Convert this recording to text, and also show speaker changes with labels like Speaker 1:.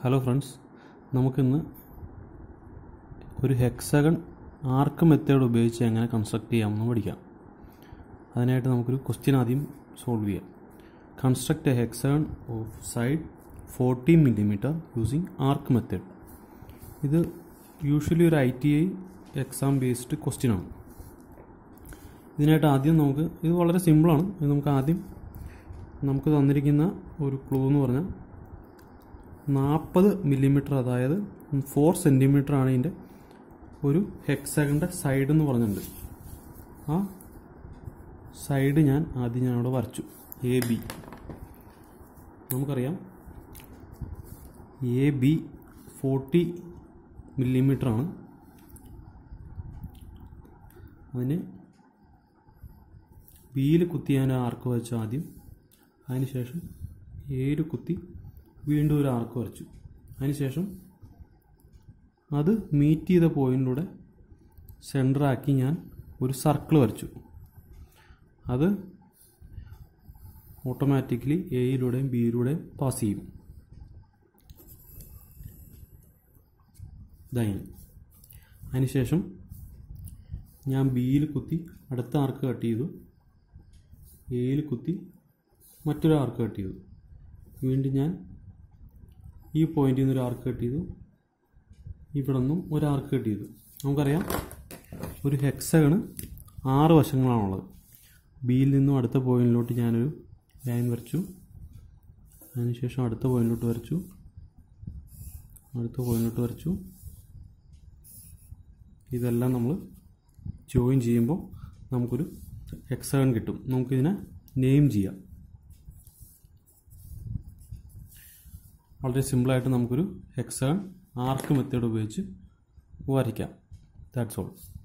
Speaker 1: Hello friends, നമുക്കിന്ന് ഒരു hexagon ആർക്ക് method ഉപയോഗിച്ച് എങ്ങനെ കൺസ്ട്രക്ട് ചെയ്യാമെന്ന് പഠിക്കാം. അതിനായിട്ട് നമുക്കൊരു ക്വസ്റ്റ്യൻ ആദ്യം സോൾവ് ചെയ്യാം. Construct a hexagon of side 14 mm using arc method. ഇത് യൂഷ്വലി ഒരു ITI എക്സാം ബേസ്ഡ് ക്വസ്റ്റ്യൻ ആണ്. ഇതിനായിട്ട് ആദ്യം ഇത് വളരെ സിമ്പിളാണ്. ഇത് നമുക്ക് തന്നിരിക്കുന്ന ഒരു ക്ലൂ എന്ന് പറഞ്ഞാൽ 40 mm, അതായത് 4 cm ആണ് ഇതിൻ്റെ ഒരു ഹെക്സഗണിൻ്റെ സൈഡ് എന്ന് പറഞ്ഞിട്ടുണ്ട്. ആ സൈഡ് ആദ്യം അവിടെ വരച്ചു. AB നമുക്കറിയാം, AB 40 mm ആണ്. അതിന് ബിയിൽ കുത്തി ഞാൻ ആർക്ക് വരച്ചു ആദ്യം. അതിനുശേഷം എയിൽ കുത്തി വീണ്ടും ഒരു ആർക്ക് വരച്ചു. അതിനുശേഷം അത് മീറ്റ് ചെയ്ത പോയിന്റിലൂടെ സെൻറ്ററാക്കി ഞാൻ ഒരു സർക്കിൾ വരച്ചു. അത് ഓട്ടോമാറ്റിക്കലി എയിലൂടെയും ബിയിലൂടെയും പാസ് ചെയ്യും. ഇതായി. അതിനുശേഷം ഞാൻ ബിയിൽ കുത്തി അടുത്ത ആർക്ക് കട്ട് ചെയ്തു, എയിൽ കുത്തി മറ്റൊരു ആർക്ക് കട്ട് ചെയ്തു. വീണ്ടും ഞാൻ ഈ പോയിന്റിൽ നിന്ന് ഒരു ആർക്ക് കട്ട് ചെയ്തു, ഇവിടെ നിന്നും ഒരു ആർക്ക് കട്ട് ചെയ്തു. നമുക്കറിയാം, ഒരു ഹെക്സഗണ് 6 വശങ്ങളാണുള്ളത്. ബിയിൽ നിന്നും അടുത്ത പോയിന്റിലോട്ട് ഞാനൊരു ലൈൻ വരച്ചു. അതിനുശേഷം അടുത്ത പോയിന്റിലോട്ട് വരച്ചു, അടുത്ത പോയിന്റിലോട്ട് വരച്ചു. ഇതെല്ലാം നമ്മൾ ജോയിൻ ചെയ്യുമ്പോൾ നമുക്കൊരു ഹെക്സഗൺ കിട്ടും. നമുക്കിതിനെ നെയിം ചെയ്യാം. വളരെ സിമ്പിളായിട്ട് നമുക്കൊരു ഹെക്സഗൺ ആർക്ക് മെത്തേഡ് ഉപയോഗിച്ച് വരയ്ക്കാം. That's all.